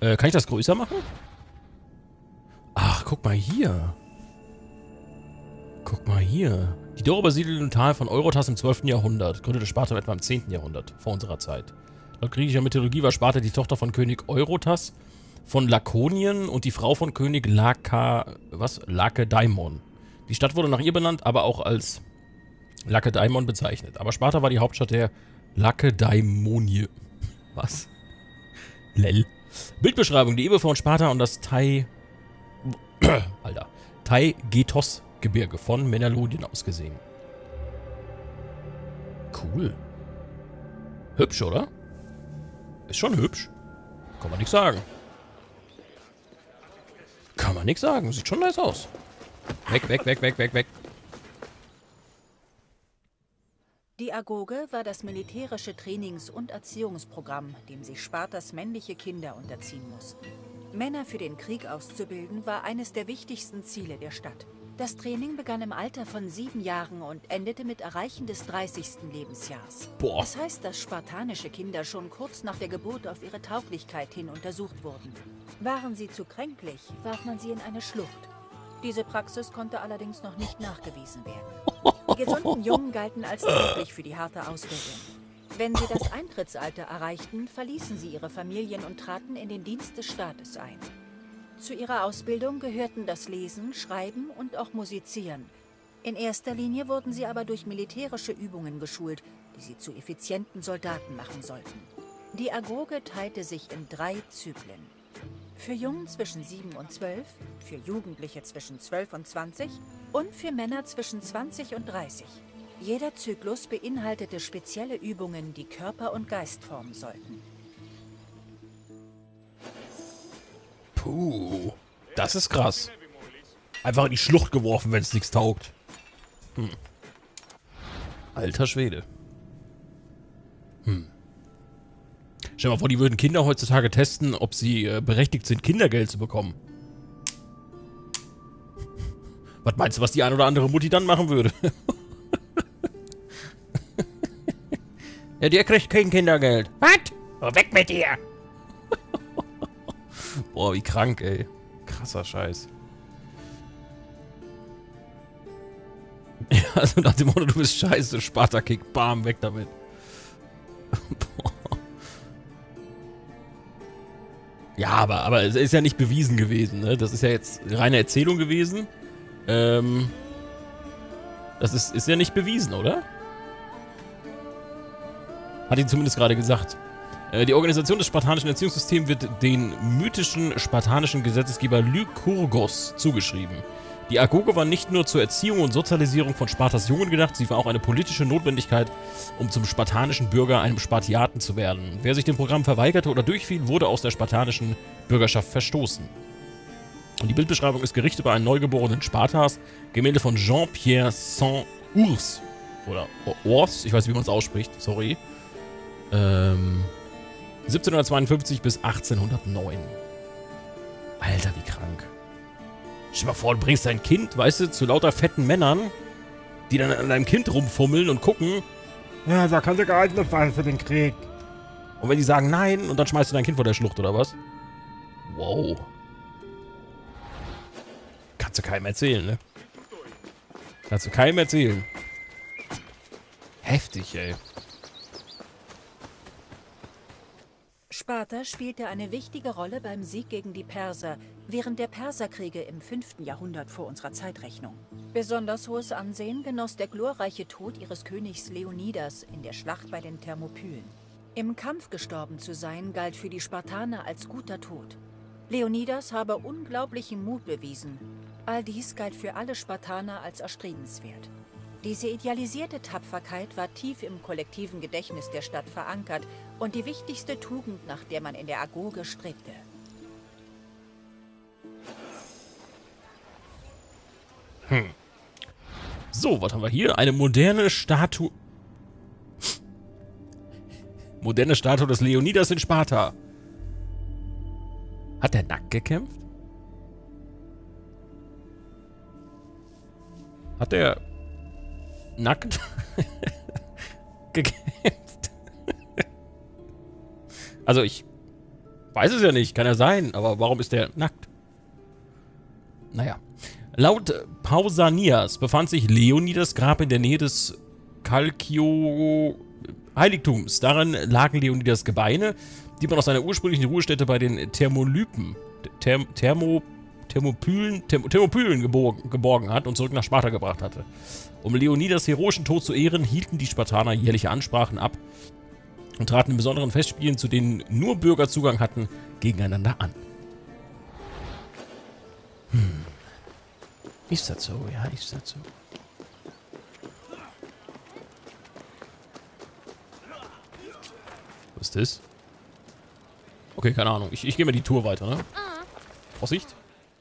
Kann ich das größer machen? Ach, guck mal hier. Guck mal hier. Die Dora besiedelt im Tal von Eurotas im 12. Jahrhundert. Gründete Sparta etwa im 10. Jahrhundert, vor unserer Zeit. Laut griechischer Mythologie war Sparta die Tochter von König Eurotas von Lakonien und die Frau von König Lakedaimon. Die Stadt wurde nach ihr benannt, aber auch als Lakedaimon bezeichnet. Aber Sparta war die Hauptstadt der Lakedaimonie. Was? Lel. Bildbeschreibung. Die Ebbe von Sparta und das Taygetos-Gebirge von Menalodien aus gesehen. Cool. Hübsch, oder? Ist schon hübsch. Kann man nichts sagen. Kann man nichts sagen. Sieht schon nice aus. Weg, weg, weg, weg, weg, weg. Die Agoge war das militärische Trainings- und Erziehungsprogramm, dem sich Spartas männliche Kinder unterziehen mussten. Männer für den Krieg auszubilden, war eines der wichtigsten Ziele der Stadt. Das Training begann im Alter von 7 Jahren und endete mit Erreichen des 30. Lebensjahres. Boah. Das heißt, dass spartanische Kinder schon kurz nach der Geburt auf ihre Tauglichkeit hin untersucht wurden. Waren sie zu kränklich, warf man sie in eine Schlucht. Diese Praxis konnte allerdings noch nicht nachgewiesen werden. Die gesunden Jungen galten als tauglich für die harte Ausbildung. Wenn sie das Eintrittsalter erreichten, verließen sie ihre Familien und traten in den Dienst des Staates ein. Zu ihrer Ausbildung gehörten das Lesen, Schreiben und auch Musizieren. In erster Linie wurden sie aber durch militärische Übungen geschult, die sie zu effizienten Soldaten machen sollten. Die Agoge teilte sich in 3 Zyklen. Für Jungen zwischen 7 und 12, für Jugendliche zwischen 12 und 20 und für Männer zwischen 20 und 30. Jeder Zyklus beinhaltete spezielle Übungen, die Körper und Geist formen sollten. Puh. Das ist krass. Einfach in die Schlucht geworfen, wenn es nichts taugt. Alter Schwede. Stell dir mal vor, die würden Kinder heutzutage testen, ob sie berechtigt sind, Kindergeld zu bekommen. Was meinst du, was die ein oder andere Mutti dann machen würde? Ja, der kriegt kein Kindergeld. Was? Weg mit dir! Boah, wie krank, ey. Krasser Scheiß. Ja, also nach dem Motto, du bist scheiße, Sparta-Kick, bam, weg damit. Ja, aber es ist ja nicht bewiesen gewesen, ne? Das ist ja jetzt reine Erzählung gewesen. Das ist ja nicht bewiesen, oder? Hat ihn zumindest gerade gesagt. Die Organisation des spartanischen Erziehungssystems wird den mythischen spartanischen Gesetzgeber Lykurgos zugeschrieben. Die Agoge war nicht nur zur Erziehung und Sozialisierung von Spartas Jungen gedacht, sie war auch eine politische Notwendigkeit, um zum spartanischen Bürger, einem Spartiaten zu werden. Wer sich dem Programm verweigerte oder durchfiel, wurde aus der spartanischen Bürgerschaft verstoßen. Und die Bildbeschreibung ist gerichtet über einen neugeborenen Spartas, Gemälde von Jean-Pierre Saint-Ours. Oder Ours, ich weiß nicht, wie man es ausspricht, sorry. 1752 bis 1809. Alter, wie krank. Stell dir mal vor, du bringst dein Kind, weißt du, zu lauter fetten Männern, die dann an deinem Kind rumfummeln und gucken. Ja, da kann sie geeignet sein für den Krieg. Und wenn die sagen nein, und dann schmeißt du dein Kind vor der Schlucht, oder was? Wow. Kannst du keinem erzählen, ne? Kannst du keinem erzählen. Heftig, ey. Sparta spielte eine wichtige Rolle beim Sieg gegen die Perser während der Perserkriege im 5. Jahrhundert vor unserer Zeitrechnung. Besonders hohes Ansehen genoss der glorreiche Tod ihres Königs Leonidas in der Schlacht bei den Thermopylen. Im Kampf gestorben zu sein, galt für die Spartaner als guter Tod. Leonidas habe unglaublichen Mut bewiesen. All dies galt für alle Spartaner als erstrebenswert. Diese idealisierte Tapferkeit war tief im kollektiven Gedächtnis der Stadt verankert und die wichtigste Tugend, nach der man in der Agoge strebte. So, was haben wir hier? Eine moderne Statue. Moderne Statue des Leonidas in Sparta. Hat der nackt gekämpft? Hat der nackt gekämpft? Also Weiß es ja nicht, kann ja sein, aber warum ist der nackt? Naja. Laut Pausanias befand sich Leonidas Grab in der Nähe des Chalkio-Heiligtums. Darin lagen Leonidas Gebeine, die man aus seiner ursprünglichen Ruhestätte bei den Thermopylen geborgen hat und zurück nach Sparta gebracht hatte. Um Leonidas heroischen Tod zu ehren, hielten die Spartaner jährliche Ansprachen ab und traten in besonderen Festspielen, zu denen nur Bürger Zugang hatten, gegeneinander an. Ist das so? Ja, ist das so. Was ist das? Okay, keine Ahnung. Ich gehe mal die Tour weiter, ne? Vorsicht.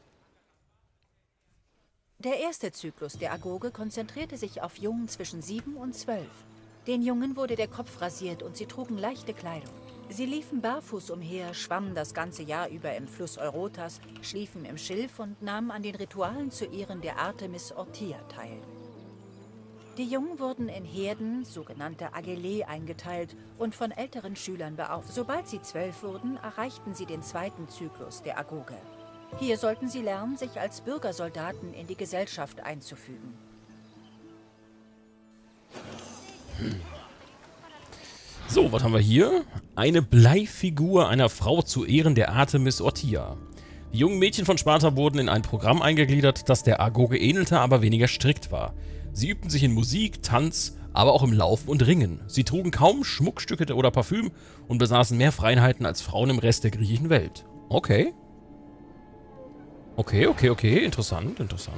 Der erste Zyklus der Agoge konzentrierte sich auf Jungen zwischen 7 und 12. Den Jungen wurde der Kopf rasiert und sie trugen leichte Kleidung. Sie liefen barfuß umher, schwammen das ganze Jahr über im Fluss Eurotas, schliefen im Schilf und nahmen an den Ritualen zu Ehren der Artemis Orthia teil. Die Jungen wurden in Herden, sogenannte Agelae, eingeteilt und von älteren Schülern beauftragt. Sobald sie 12 wurden, erreichten sie den zweiten Zyklus der Agoge. Hier sollten sie lernen, sich als Bürgersoldaten in die Gesellschaft einzufügen. So, was haben wir hier? Eine Bleifigur einer Frau zu Ehren der Artemis Orthia. Die jungen Mädchen von Sparta wurden in ein Programm eingegliedert, das der Agoge ähnelte, aber weniger strikt war. Sie übten sich in Musik, Tanz, aber auch im Laufen und Ringen. Sie trugen kaum Schmuckstücke oder Parfüm und besaßen mehr Freiheiten als Frauen im Rest der griechischen Welt. Okay. Okay. Interessant.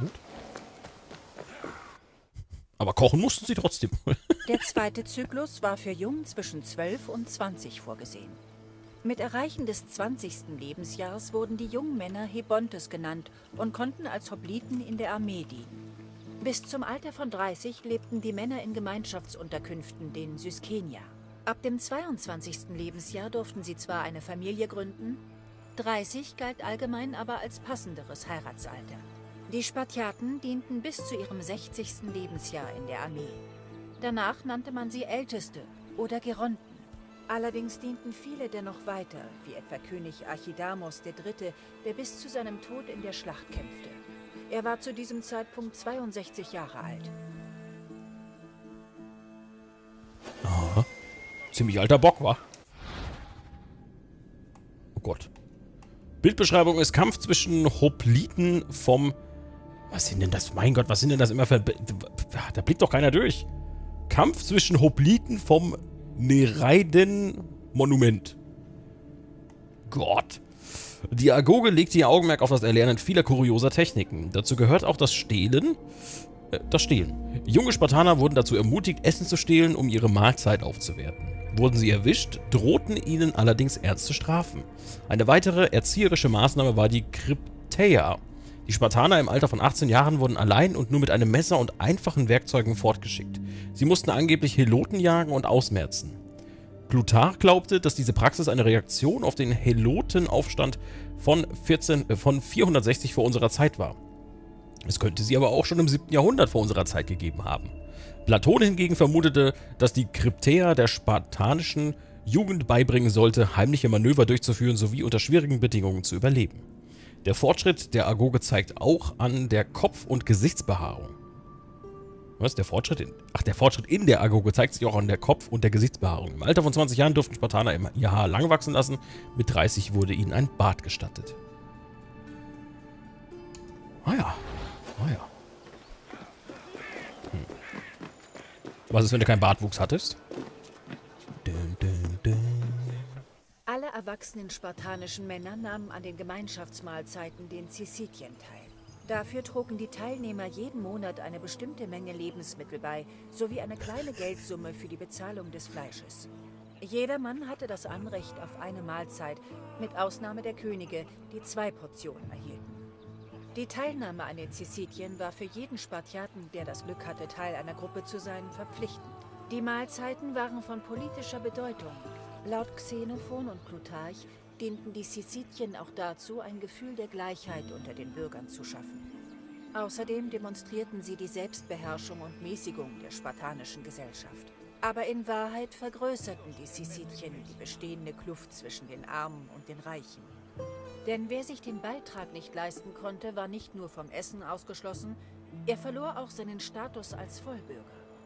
Aber kochen mussten sie trotzdem. Der zweite Zyklus war für Jungen zwischen 12 und 20 vorgesehen. Mit Erreichen des 20. Lebensjahres wurden die jungen Männer Hebontes genannt und konnten als Hopliten in der Armee dienen. Bis zum Alter von 30 lebten die Männer in Gemeinschaftsunterkünften, den Syskenia. Ab dem 22. Lebensjahr durften sie zwar eine Familie gründen, 30 galt allgemein aber als passenderes Heiratsalter. Die Spartiaten dienten bis zu ihrem 60. Lebensjahr in der Armee. Danach nannte man sie Älteste oder Geronten. Allerdings dienten viele dennoch weiter, wie etwa König Archidamos III., der bis zu seinem Tod in der Schlacht kämpfte. Er war zu diesem Zeitpunkt 62 Jahre alt. Aha. Ziemlich alter Bock, wa? Oh Gott. Bildbeschreibung ist Kampf zwischen Hopliten vom... Was sind denn das? Mein Gott, was sind denn das immer für... Da blickt doch keiner durch. Kampf zwischen Hopliten vom Nereiden-Monument. Gott. Die Agoge legte ihr Augenmerk auf das Erlernen vieler kurioser Techniken. Dazu gehört auch das Stehlen. Junge Spartaner wurden dazu ermutigt, Essen zu stehlen, um ihre Mahlzeit aufzuwerten. Wurden sie erwischt, drohten ihnen allerdings ernste Strafen. Eine weitere erzieherische Maßnahme war die Krypteia. Die Spartaner im Alter von 18 Jahren wurden allein und nur mit einem Messer und einfachen Werkzeugen fortgeschickt. Sie mussten angeblich Heloten jagen und ausmerzen. Plutarch glaubte, dass diese Praxis eine Reaktion auf den Helotenaufstand von 460 vor unserer Zeit war. Es könnte sie aber auch schon im 7. Jahrhundert vor unserer Zeit gegeben haben. Platon hingegen vermutete, dass die Krypteia der spartanischen Jugend beibringen sollte, heimliche Manöver durchzuführen sowie unter schwierigen Bedingungen zu überleben. Der Fortschritt der Agoge zeigt auch an der Kopf- und Gesichtsbehaarung. Was? Der Fortschritt in... Ach, der Fortschritt in der Agoge zeigt sich auch an der Kopf- und der Gesichtsbehaarung. Im Alter von 20 Jahren durften Spartaner ihr Haar lang wachsen lassen. Mit 30 wurde ihnen ein Bart gestattet. Ah ja. Was ist, wenn du keinen Bartwuchs hattest? Alle erwachsenen spartanischen Männer nahmen an den Gemeinschaftsmahlzeiten, den Syssitien, teil. Dafür trugen die Teilnehmer jeden Monat eine bestimmte Menge Lebensmittel bei, sowie eine kleine Geldsumme für die Bezahlung des Fleisches. Jeder Mann hatte das Anrecht auf eine Mahlzeit, mit Ausnahme der Könige, die 2 Portionen erhielten. Die Teilnahme an den Syssitien war für jeden Spartiaten, der das Glück hatte, Teil einer Gruppe zu sein, verpflichtend. Die Mahlzeiten waren von politischer Bedeutung. Laut Xenophon und Plutarch dienten die Syssitien auch dazu, ein Gefühl der Gleichheit unter den Bürgern zu schaffen. Außerdem demonstrierten sie die Selbstbeherrschung und Mäßigung der spartanischen Gesellschaft. Aber in Wahrheit vergrößerten die Sisitien die bestehende Kluft zwischen den Armen und den Reichen. Denn wer sich den Beitrag nicht leisten konnte, war nicht nur vom Essen ausgeschlossen, er verlor auch seinen Status als Vollbürger.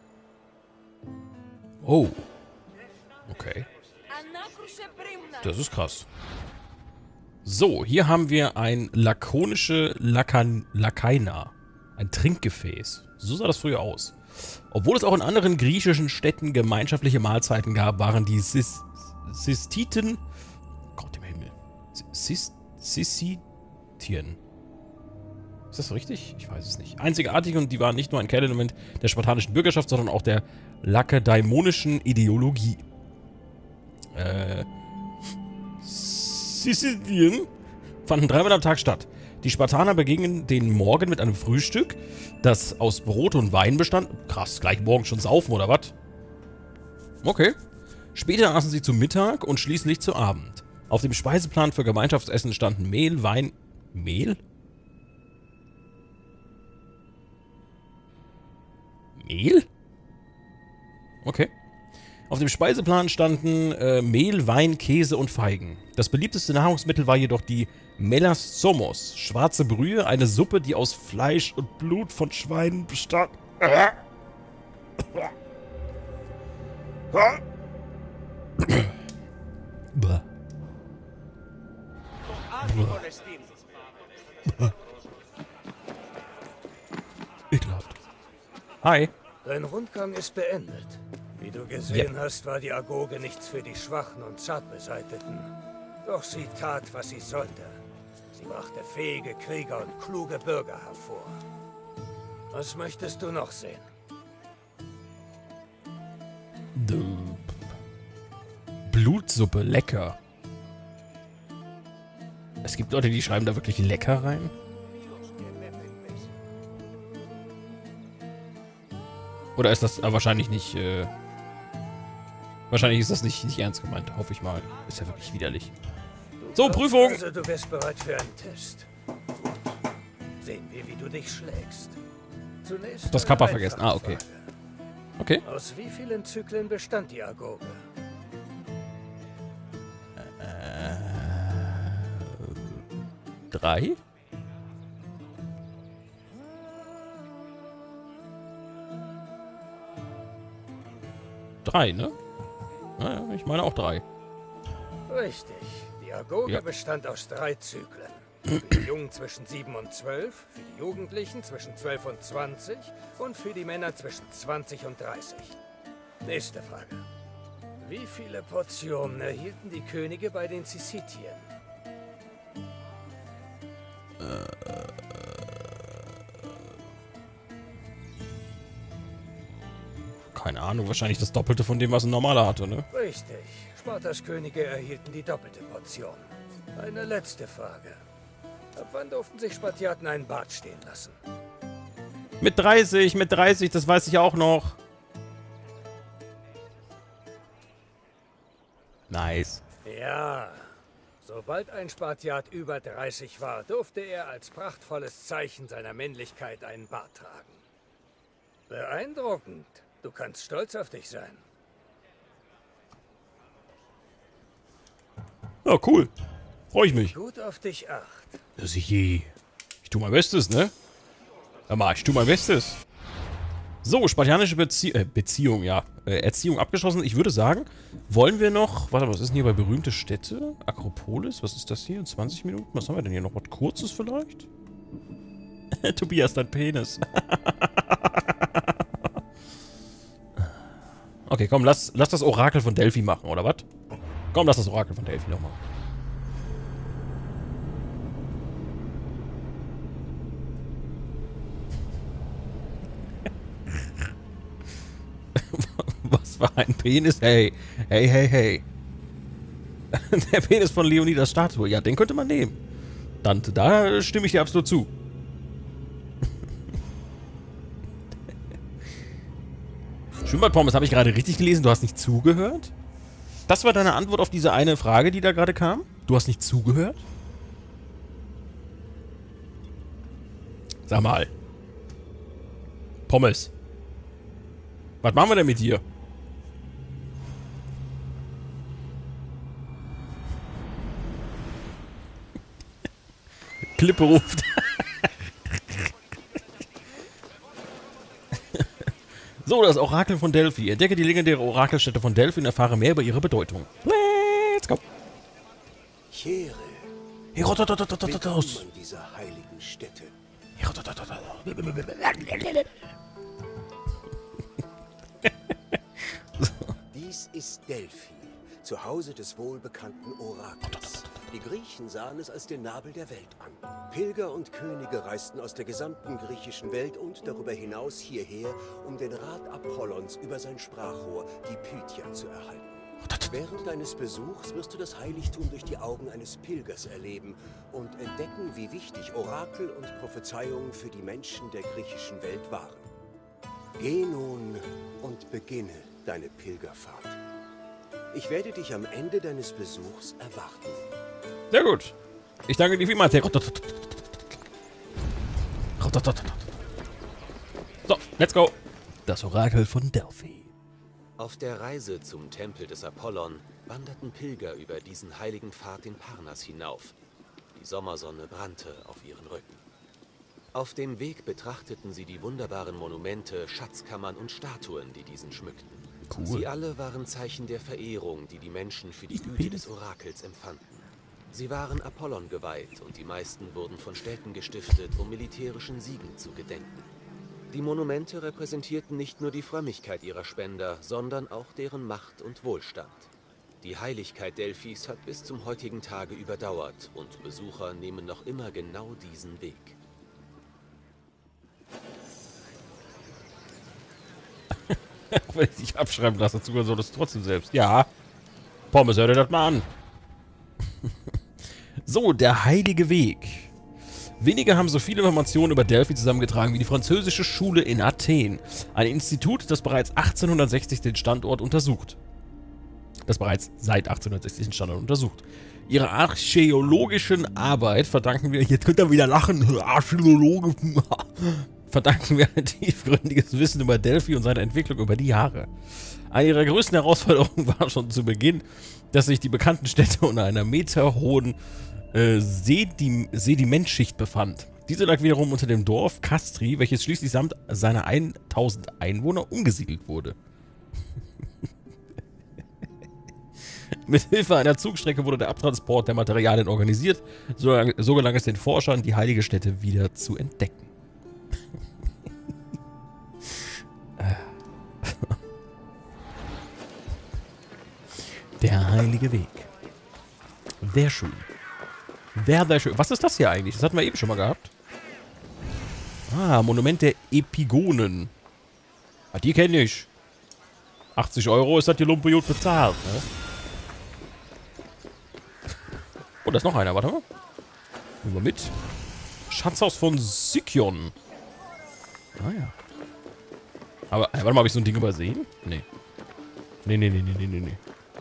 Oh. Okay. Das ist krass. So, hier haben wir ein lakonische Lakaina. Ein Trinkgefäß. So sah das früher aus. Obwohl es auch in anderen griechischen Städten gemeinschaftliche Mahlzeiten gab, waren die Sisititen... Gott im Himmel. Sisitien. Ist das richtig? Ich weiß es nicht. Einzigartig, und die waren nicht nur ein Kernelement der spartanischen Bürgerschaft, sondern auch der lakedaimonischen Ideologie. Sisitien fanden 3-mal am Tag statt. Die Spartaner begingen den Morgen mit einem Frühstück, das aus Brot und Wein bestand. Krass, gleich morgen schon saufen, oder was? Okay. Später aßen sie zu Mittag und schließlich zu Abend. Auf dem Speiseplan für Gemeinschaftsessen standen Mehl, Wein... Mehl? Mehl? Okay. Auf dem Speiseplan standen Mehl, Wein, Käse und Feigen. Das beliebteste Nahrungsmittel war jedoch die Melassomos, schwarze Brühe, eine Suppe, die aus Fleisch und Blut von Schweinen bestand. Ekelhaft. Hi. Dein Rundgang ist beendet. Wie du gesehen hast, war die Agoge nichts für die Schwachen und Zartbeseiteten. Doch sie tat, was sie sollte. Sie brachte fähige Krieger und kluge Bürger hervor. Was möchtest du noch sehen? Blutsuppe, lecker. Es gibt Leute, die schreiben da wirklich lecker rein. Oder ist das wahrscheinlich nicht... wahrscheinlich ist das nicht ernst gemeint, hoffe ich mal. Ist ja wirklich widerlich. So, Prüfung! Also, du bist bereit für einen Test. Sehen wir, wie du dich schlägst. Zunächst Das Kappa vergessen. Ah, okay. Okay. Aus wie vielen Zyklen bestand die Agoge? 3? Drei, ne? Naja, ich meine auch 3. Richtig. Die Agoge bestand aus 3 Zyklen. Für die Jungen zwischen 7 und 12, für die Jugendlichen zwischen 12 und 20 und für die Männer zwischen 20 und 30. Nächste Frage. Wie viele Portionen erhielten die Könige bei den Sisitien? Keine Ahnung, wahrscheinlich das Doppelte von dem, was ein normaler hatte, ne? Richtig. Spartas Könige erhielten die doppelte Portion. Eine letzte Frage. Ab wann durften sich Spartiaten einen Bart stehen lassen? Mit 30, das weiß ich auch noch. Nice. Ja. Sobald ein Spartiat über 30 war, durfte er als prachtvolles Zeichen seiner Männlichkeit einen Bart tragen. Beeindruckend. Du kannst stolz auf dich sein. Ja, cool. Freue ich mich. Gut auf dich acht. Das ich je. Ich tue mein Bestes, ne? Hör mal, ich tue mein Bestes. So, spartanische Beziehung, ja. Erziehung abgeschlossen. Ich würde sagen, wollen wir noch... Warte, was ist denn hier bei berühmte Städte? Akropolis? Was ist das hier? 20 Minuten? Was haben wir denn hier noch? Was Kurzes vielleicht? Tobias, dein Penis. Okay, komm, lass das Orakel von Delphi machen, oder was? Komm, lass das Orakel von Delphi noch machen. Was war ein Penis? Hey, hey, hey, hey. Der Penis von Leonidas Statue. Ja, den könnte man nehmen. Dante, da stimme ich dir absolut zu. Schwimmbadpommes, habe ich gerade richtig gelesen? Du hast nicht zugehört? Das war deine Antwort auf diese eine Frage, die da gerade kam? Du hast nicht zugehört? Sag mal. Pommes. Was machen wir denn mit dir? Klippe ruft. So, das Orakel von Delphi. Entdecke die legendäre Orakelstätte von Delphi und erfahre mehr über ihre Bedeutung. Let's go. Chere. Herodotos. Willkommen dieser heiligen Stätte. Dies ist Delphi, Zuhause des wohlbekannten Orakels. Die Griechen sahen es als den Nabel der Welt an. Pilger und Könige reisten aus der gesamten griechischen Welt und darüber hinaus hierher, um den Rat Apollons über sein Sprachrohr, die Pythia, zu erhalten. Während deines Besuchs wirst du das Heiligtum durch die Augen eines Pilgers erleben und entdecken, wie wichtig Orakel und Prophezeiungen für die Menschen der griechischen Welt waren. Geh nun und beginne deine Pilgerfahrt. Ich werde dich am Ende deines Besuchs erwarten. Sehr gut. Ich danke dir vielmals. So, let's go. Das Orakel von Delphi. Auf der Reise zum Tempel des Apollon wanderten Pilger über diesen heiligen Pfad den Parnas hinauf. Die Sommersonne brannte auf ihren Rücken. Auf dem Weg betrachteten sie die wunderbaren Monumente, Schatzkammern und Statuen, die diesen schmückten. Cool. Sie alle waren Zeichen der Verehrung, die die Menschen für die Güte des Orakels empfanden. Sie waren Apollon geweiht und die meisten wurden von Städten gestiftet, um militärischen Siegen zu gedenken. Die Monumente repräsentierten nicht nur die Frömmigkeit ihrer Spender, sondern auch deren Macht und Wohlstand. Die Heiligkeit Delphis hat bis zum heutigen Tage überdauert und Besucher nehmen noch immer genau diesen Weg. Wenn ich dich abschreiben lasse, sogar so das trotzdem selbst. Ja. Pommes, hör dir das mal an. So, der heilige Weg. Wenige haben so viele Informationen über Delphi zusammengetragen wie die französische Schule in Athen. Ein Institut, das bereits 1860 den Standort untersucht. Ihrer archäologischen Arbeit verdanken wir, jetzt könnt ihr wieder lachen, Archäologe, verdanken wir ein tiefgründiges Wissen über Delphi und seine Entwicklung über die Jahre. Eine ihrer größten Herausforderungen war schon zu Beginn, dass sich die bekannten Städte unter einer meterhohen Sedimentschicht befand. Diese lag wiederum unter dem Dorf Castri, welches schließlich samt seiner 1000 Einwohner umgesiedelt wurde. Mit Hilfe einer Zugstrecke wurde der Abtransport der Materialien organisiert, so gelang es den Forschern, die heilige Stätte wieder zu entdecken. Der heilige Weg. Sehr schön. Sehr schön. Was ist das hier eigentlich? Das hatten wir eben schon mal gehabt. Ah, Monument der Epigonen. Ah, die kenne ich. 80 € ist das die Lumpe gut bezahlt, ne? Oh, da ist noch einer. Warte mal. Nehmen wir mit. Schatzhaus von Sicyon. Ah ja. Aber, warte mal, habe ich so ein Ding übersehen? Nee. Nee.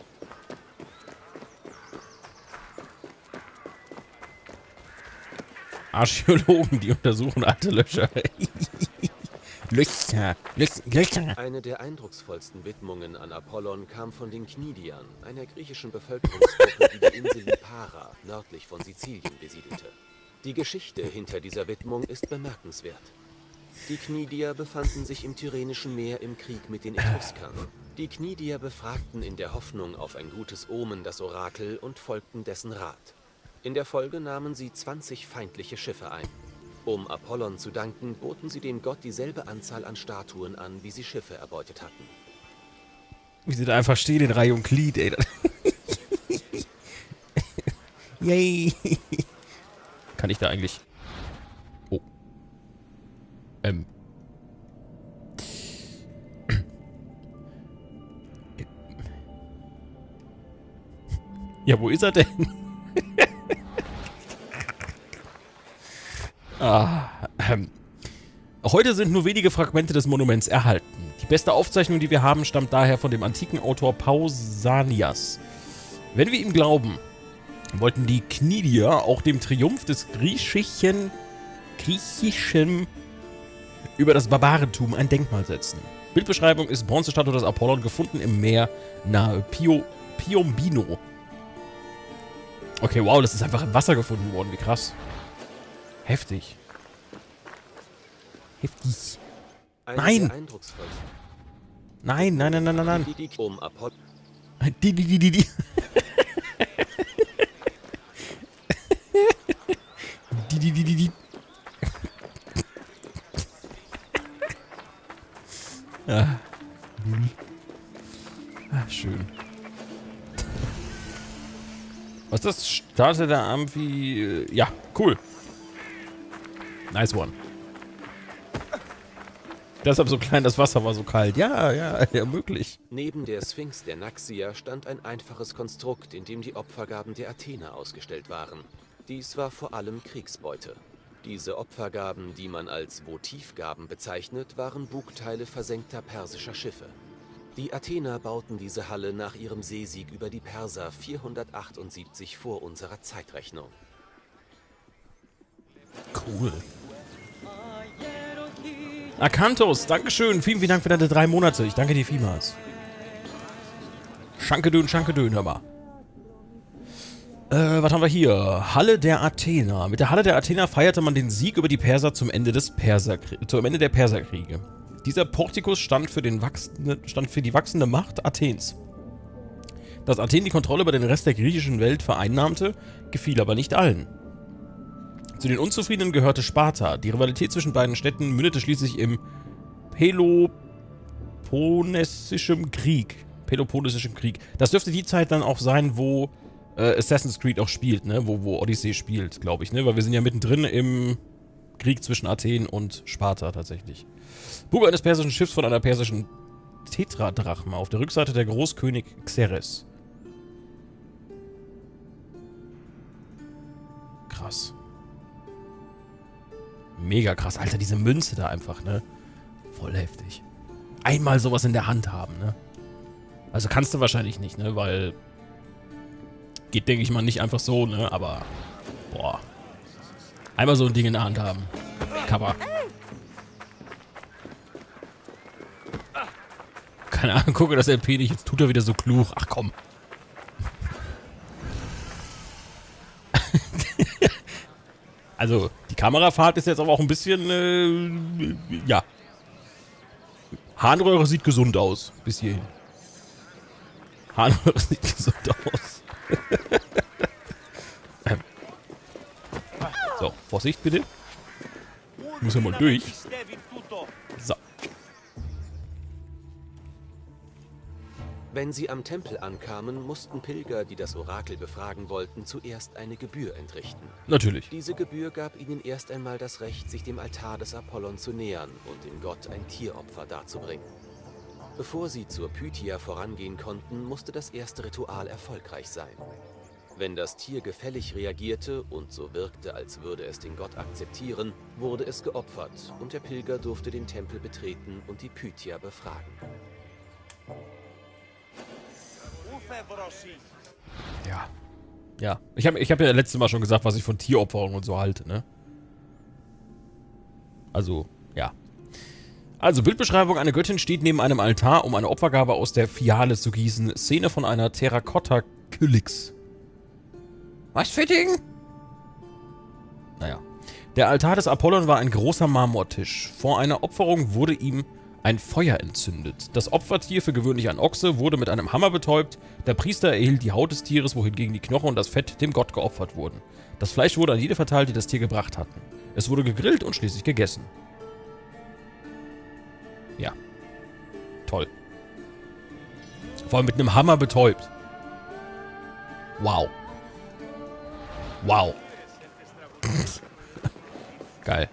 Archäologen, die untersuchen alte Löcher. Löcher. Eine der eindrucksvollsten Widmungen an Apollon kam von den Knidiern, einer griechischen Bevölkerungsgruppe, die die Insel Lipara nördlich von Sizilien besiedelte. Die Geschichte hinter dieser Widmung ist bemerkenswert. Die Knidier befanden sich im Tyrrhenischen Meer im Krieg mit den Etruskern. Die Knidier befragten in der Hoffnung auf ein gutes Omen das Orakel und folgten dessen Rat. In der Folge nahmen sie 20 feindliche Schiffe ein. Um Apollon zu danken, boten sie dem Gott dieselbe Anzahl an Statuen an, wie sie Schiffe erbeutet hatten. Wie sie da einfach stehen in Reihe und Glied, ey. Yay. Kann ich da eigentlich... Oh. Ja, wo ist er denn? Heute sind nur wenige Fragmente des Monuments erhalten. Die beste Aufzeichnung, die wir haben, stammt daher von dem antiken Autor Pausanias. Wenn wir ihm glauben, wollten die Knidier auch dem Triumph des Griechischen über das Barbarentum ein Denkmal setzen. Bildbeschreibung ist Bronzestatue des Apollon, gefunden im Meer nahe Piombino. Okay, wow, das ist einfach im Wasser gefunden worden, wie krass. Heftig. Heftig. Eine Nein! der eindrucksvollsten Nein, nein, nein, nein, nein, nein. um Apollo. Die. Die. Ah. Ah, schön. Was ist das? Startet der Amphi... Ja, cool. Nice one. Deshalb so klein, das Wasser war so kalt. Ja, möglich. Neben der Sphinx der Naxia stand ein einfaches Konstrukt, in dem die Opfergaben der Athener ausgestellt waren. Dies war vor allem Kriegsbeute. Diese Opfergaben, die man als Votivgaben bezeichnet, waren Bugteile versenkter persischer Schiffe. Die Athener bauten diese Halle nach ihrem Seesieg über die Perser 478 vor unserer Zeitrechnung. Cool. Akantos, Dankeschön. Vielen Dank für deine 3 Monate. Ich danke dir vielmals. Schankedön, hör mal. Was haben wir hier? Halle der Athener. Mit der Halle der Athener feierte man den Sieg über die Perser zum Ende der Perserkriege. Dieser Portikus stand für die wachsende Macht Athens. Dass Athen die Kontrolle über den Rest der griechischen Welt vereinnahmte, gefiel aber nicht allen. Zu den Unzufriedenen gehörte Sparta. Die Rivalität zwischen beiden Städten mündete schließlich im Peloponnesischen Krieg. Das dürfte die Zeit dann auch sein, wo Assassin's Creed auch spielt, ne? Wo Odyssey spielt, glaube ich, ne? Weil wir sind ja mittendrin im Krieg zwischen Athen und Sparta tatsächlich. Bug eines persischen Schiffs von einer persischen Tetradrachme auf der Rückseite der Großkönig Xerxes. Krass. Mega krass. Alter, diese Münze da einfach, ne? Voll heftig. Einmal sowas in der Hand haben, ne? Also kannst du wahrscheinlich nicht, ne? Weil geht, denke ich mal, nicht einfach so, ne? Aber, boah. Einmal so ein Ding in der Hand haben. Kappa. Keine Ahnung, gucke das LP nicht. Jetzt tut er wieder so klug. Ach komm. Also, die Kamerafahrt ist jetzt aber auch ein bisschen, ja. Harnröhre sieht gesund aus. Bis hierhin. Harnröhre sieht gesund aus. So, Vorsicht bitte. Ich muss ja mal durch. So. Wenn sie am Tempel ankamen, mussten Pilger, die das Orakel befragen wollten, zuerst eine Gebühr entrichten. Natürlich. Diese Gebühr gab ihnen erst einmal das Recht, sich dem Altar des Apollon zu nähern und dem Gott ein Tieropfer darzubringen. Bevor sie zur Pythia vorangehen konnten, musste das erste Ritual erfolgreich sein. Wenn das Tier gefällig reagierte und so wirkte, als würde es den Gott akzeptieren, wurde es geopfert und der Pilger durfte den Tempel betreten und die Pythia befragen. Ja. Ja. Ich hab ja letztes Mal schon gesagt, was ich von Tieropferungen und so halte, ne? Also, ja. Also, Bildbeschreibung. Eine Göttin steht neben einem Altar, um eine Opfergabe aus der Fiale zu gießen. Szene von einer Terrakotta-Kylix. Was für Ding? Naja. Der Altar des Apollon war ein großer Marmortisch. Vor einer Opferung wurde ihm ein Feuer entzündet. Das Opfertier, für gewöhnlich ein Ochse, wurde mit einem Hammer betäubt. Der Priester erhielt die Haut des Tieres, wohingegen die Knochen und das Fett dem Gott geopfert wurden. Das Fleisch wurde an jede verteilt, die das Tier gebracht hatten. Es wurde gegrillt und schließlich gegessen. Ja. Toll. Vor allem mit einem Hammer betäubt. Wow. Wow. Geil.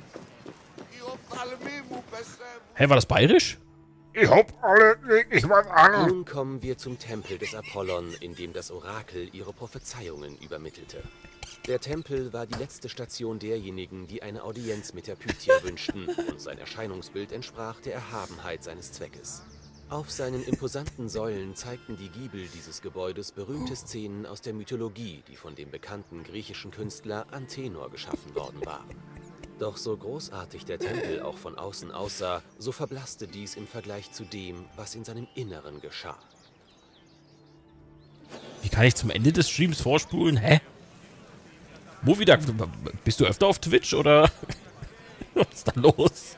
Hä, war das bayerisch? Ich hab alle nicht was an. Nun kommen wir zum Tempel des Apollon, in dem das Orakel ihre Prophezeiungen übermittelte. Der Tempel war die letzte Station derjenigen, die eine Audienz mit der Pythia wünschten, und sein Erscheinungsbild entsprach der Erhabenheit seines Zweckes. Auf seinen imposanten Säulen zeigten die Giebel dieses Gebäudes berühmte Szenen aus der Mythologie, die von dem bekannten griechischen Künstler Antenor geschaffen worden waren. Doch so großartig der Tempel auch von außen aussah, so verblasste dies im Vergleich zu dem, was in seinem Inneren geschah. Wie kann ich zum Ende des Streams vorspulen? Hä? Movie Duck, bist du öfter auf Twitch oder was ist da los?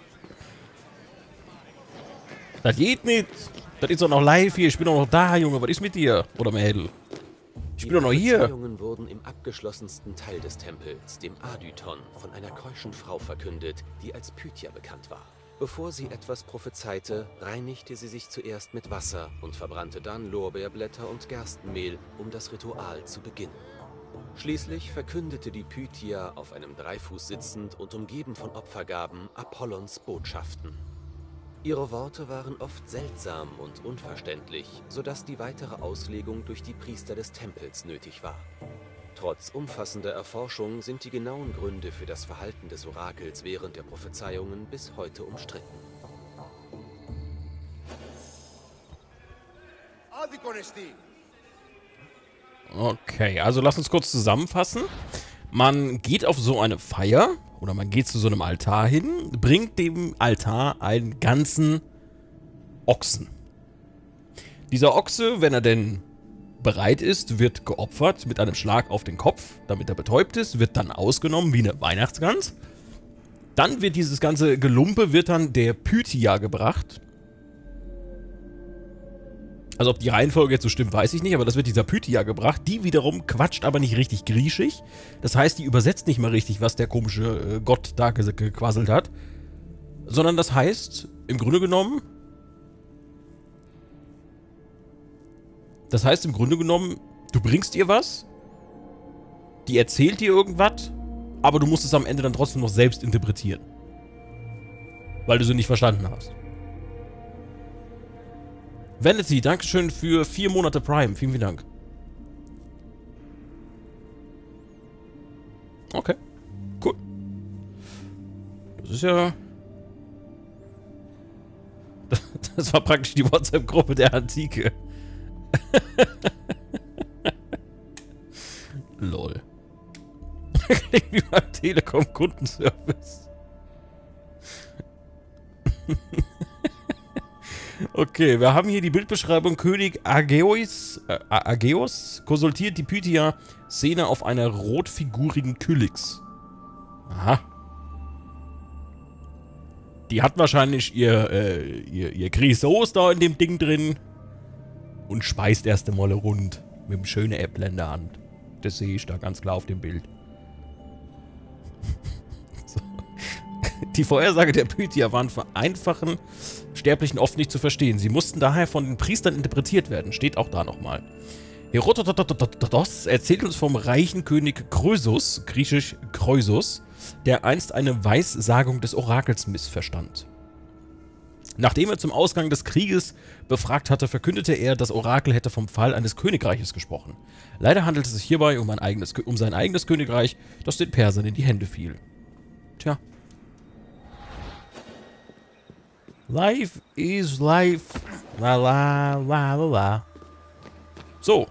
Das geht nicht. Das ist doch noch live hier. Ich bin doch noch da, Junge. Was ist mit dir? Oder Mädel? Ich bin doch noch hier. Die Prophezeiungen wurden im abgeschlossensten Teil des Tempels, dem Adyton, von einer keuschen Frau verkündet, die als Pythia bekannt war. Bevor sie etwas prophezeite, reinigte sie sich zuerst mit Wasser und verbrannte dann Lorbeerblätter und Gerstenmehl, um das Ritual zu beginnen. Schließlich verkündete die Pythia auf einem Dreifuß sitzend und umgeben von Opfergaben Apollons Botschaften. Ihre Worte waren oft seltsam und unverständlich, sodass die weitere Auslegung durch die Priester des Tempels nötig war. Trotz umfassender Erforschung sind die genauen Gründe für das Verhalten des Orakels während der Prophezeiungen bis heute umstritten. Okay, also lass uns kurz zusammenfassen. Man geht auf so eine Feier oder man geht zu so einem Altar hin, bringt dem Altar einen ganzen Ochsen. Dieser Ochse, wenn er denn bereit ist, wird geopfert mit einem Schlag auf den Kopf, damit er betäubt ist, wird dann ausgenommen wie eine Weihnachtsgans. Dann wird dieses ganze Gelumpe wird dann der Pythia gebracht. Also ob die Reihenfolge jetzt so stimmt, weiß ich nicht, aber das wird dieser Pythia gebracht. Die wiederum quatscht aber nicht richtig griechisch. Das heißt, die übersetzt nicht mal richtig, was der komische Gott da gequasselt hat. Sondern das heißt, im Grunde genommen... du bringst ihr was, die erzählt dir irgendwas, aber du musst es am Ende dann trotzdem noch selbst interpretieren. Weil du sie nicht verstanden hast. Vanity, Dankeschön für 4 Monate Prime. Vielen, vielen Dank. Okay. Cool. Das ist ja... Das war praktisch die WhatsApp-Gruppe der Antike. Lol. Klingt wie beim Telekom-Kundenservice. Okay, wir haben hier die Bildbeschreibung. König Ageos konsultiert die Pythia Szene auf einer rotfigurigen Kylix. Aha. Die hat wahrscheinlich ihr Chrysos da in dem Ding drin und speist erst einmal rund mit einem schönen Äpfel in der Hand. Das sehe ich da ganz klar auf dem Bild. So. Die Vorhersage der Pythia waren für einfachen Sterblichen oft nicht zu verstehen. Sie mussten daher von den Priestern interpretiert werden. Steht auch da nochmal. Herodotos erzählt uns vom reichen König Krösus, griechisch Kreusus, der einst eine Weissagung des Orakels missverstand. Nachdem er zum Ausgang des Krieges befragt hatte, verkündete er, das Orakel hätte vom Fall eines Königreiches gesprochen. Leider handelt es sich hierbei um sein eigenes Königreich, das den Persern in die Hände fiel. Tja. Life is life. La la la la la. So.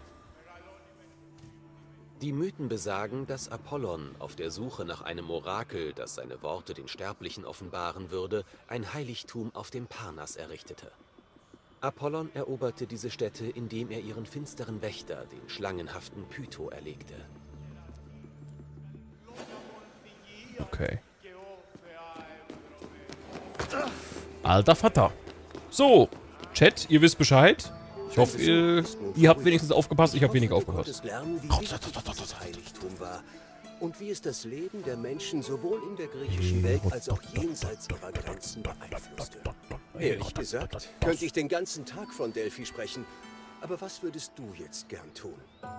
Die Mythen besagen, dass Apollon auf der Suche nach einem Orakel, das seine Worte den Sterblichen offenbaren würde, ein Heiligtum auf dem Parnass errichtete. Apollon eroberte diese Stätte, indem er ihren finsteren Wächter, den schlangenhaften Pytho, erlegte. Okay. Alter Vater. So, Chat, ihr wisst Bescheid. Ich hoffe, ihr habt wenigstens aufgepasst. Ich habe wenig aufgepasst. Und wie es das Leben der Menschen sowohl in der griechischen Welt als auch jenseits ihrer Grenzen beeinflusste. Ehrlich gesagt, könnte ich den ganzen Tag von Delphi sprechen. Aber was würdest du jetzt gern tun?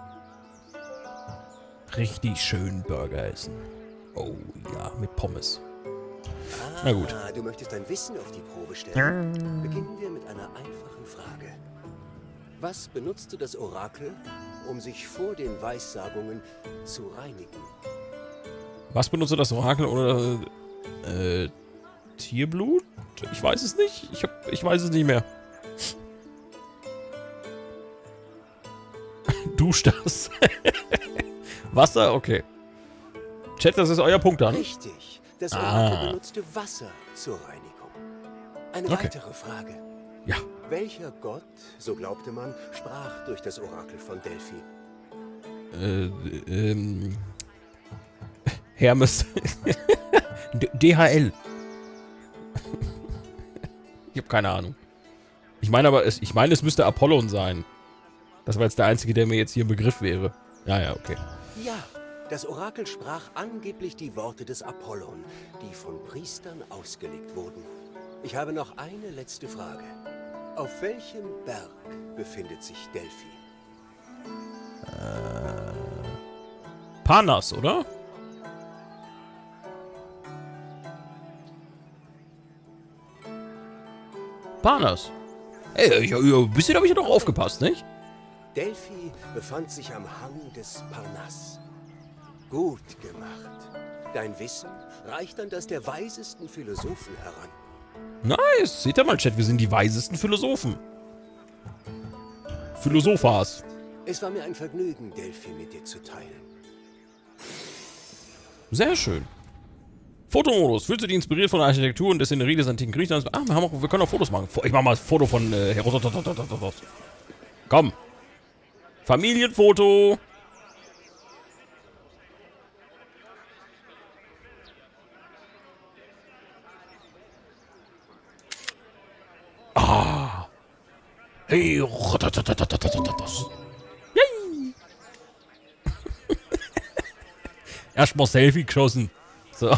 Richtig schön Burger essen. Oh ja, mit Pommes. Na gut. Du möchtest dein Wissen auf die Probe stellen. Beginnen wir mit einer einfachen Frage. Was benutzte das Orakel, um sich vor den Weissagungen zu reinigen? Was benutzte das Orakel oder Tierblut? Ich weiß es nicht. Ich weiß es nicht mehr. Duscht das. Wasser? Okay. Chat, das ist euer Punkt dann. Richtig. Das Orakel benutzte Wasser zur Reinigung. Eine weitere Frage. Ja. Welcher Gott, so glaubte man, sprach durch das Orakel von Delphi? Hermes. DHL. Ich habe keine Ahnung. Ich meine aber, es müsste Apollon sein. Das war jetzt der einzige, der mir jetzt hier im Begriff wäre. Ja, okay. Ja, das Orakel sprach angeblich die Worte des Apollon, die von Priestern ausgelegt wurden. Ich habe noch eine letzte Frage. Auf welchem Berg befindet sich Delphi? Parnas, oder? Parnas. Ey, ein bisschen habe ich ja doch aufgepasst, nicht? Delphi befand sich am Hang des Parnass. Gut gemacht. Dein Wissen reicht an das der weisesten Philosophen heran. Nice. Seht ihr mal, Chat, wir sind die weisesten Philosophen. Philosophas. Es war mir ein Vergnügen, Delphi mit dir zu teilen. Sehr schön. Fotomodus. Fühlst du dich inspiriert von der Architektur und der Szenerie des antiken Griechenlands? Ah, wir können auch Fotos machen. Ich mach mal ein Foto von Herodotos. Komm. Familienfoto. Ah. Herodotos. Yay. Erstmal Selfie geschossen. So.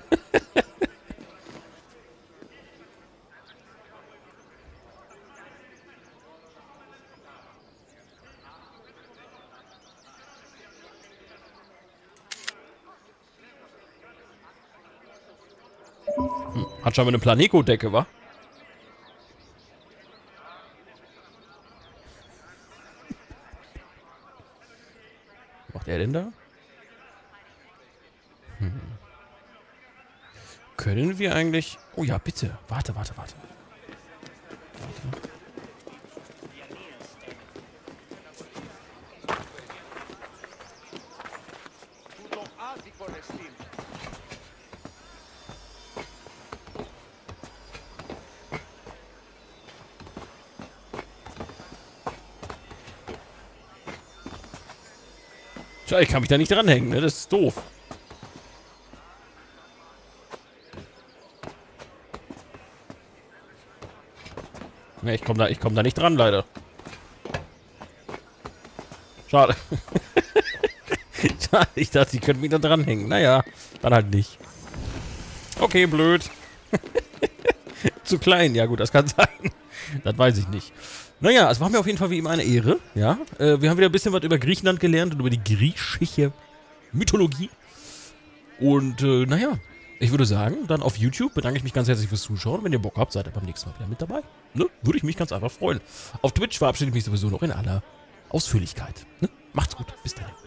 Hat schon mal eine Planeko-Decke, wa? Was macht er denn da? Können wir eigentlich... Oh ja, bitte. Warte. Tja, ich kann mich da nicht dranhängen, ne? Das ist doof. Ne, ich komm da nicht dran, leider. Schade. Ich dachte, ich könnte mich da dranhängen. Naja, dann halt nicht. Okay, blöd. Zu klein, ja gut, das kann sein. Das weiß ich nicht. Naja, es war mir auf jeden Fall wie immer eine Ehre. Ja, wir haben wieder ein bisschen was über Griechenland gelernt und über die griechische Mythologie. Und naja, ich würde sagen, dann auf YouTube bedanke ich mich ganz herzlich fürs Zuschauen. Wenn ihr Bock habt, seid ihr beim nächsten Mal wieder mit dabei. Ne? Würde ich mich ganz einfach freuen. Auf Twitch verabschiede ich mich sowieso noch in aller Ausführlichkeit. Ne? Macht's gut, bis dann.